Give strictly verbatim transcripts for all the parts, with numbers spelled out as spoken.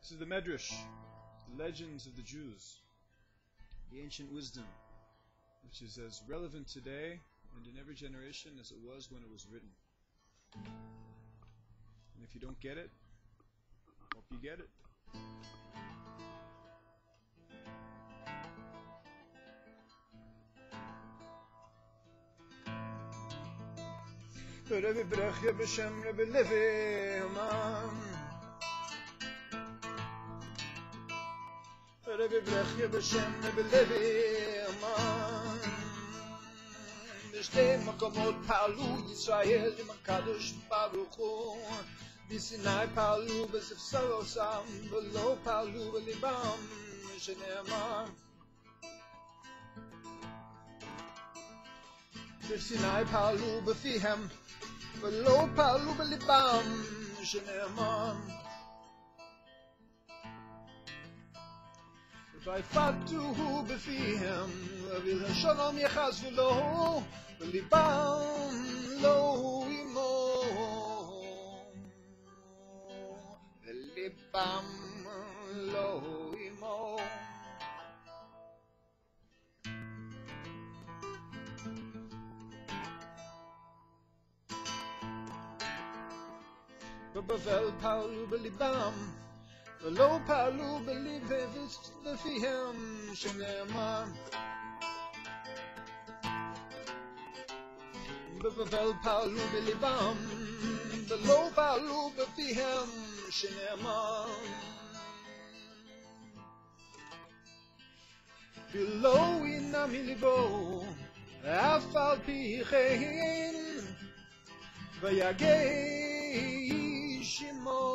This is the Midrash, the legends of the Jews, the ancient wisdom, which is as relevant today and in every generation as it was when it was written. And if you don't get it, hope you get it. Rebbi Berechia b'shem Rebbi Rebbi Berechia b'shem Rebbi B'shtei makomot palu Yisrael im HaKadosh Baruch Hu Sinai Purim b'sifsarosam v'lo palu b'libam shene'emar Sinai Purim b'fihem v'lo palu b'libam shene'emar ויפתו בפיהם ובלשונם יחזו לו וליבם לא עמו וליבם לא עמו בבבל פעלו בליבם ולא פעלו בפיהם שנאמר בבבל פעלו בליבם ולא פעלו בפיהם שנאמר ולא ינע מליבו אף על פי כן ויגש עמו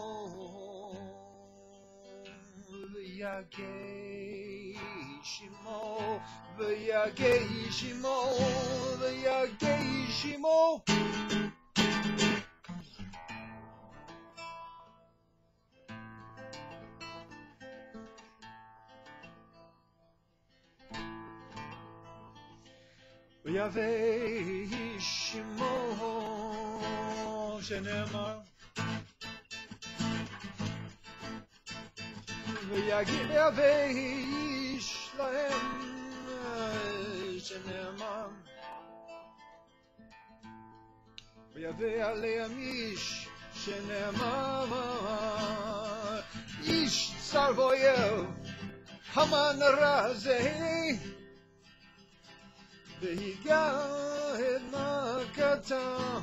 ויגש עמו, ויגש עמו, ויגש עמו. ויבש עמו, שנאמר ויגיע ויש להם שנאמר ויבא עליהם איש שנאמר איש צר ואויב המן הרע הזה והיגע את מכתם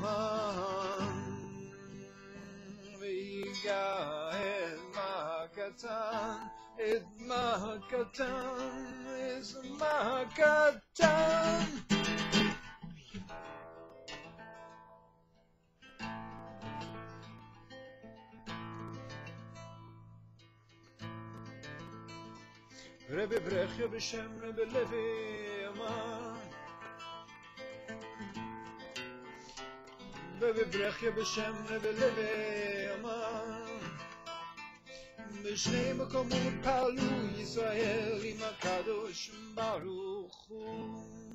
והיגע את מכתם את מכתם את מכתם רבי ברechia בשם רבי לוי אמר רבי ברechia בשם רבי לוי אמר בשני מקומות פעלו ישראל עם הקדוש ברוך הוא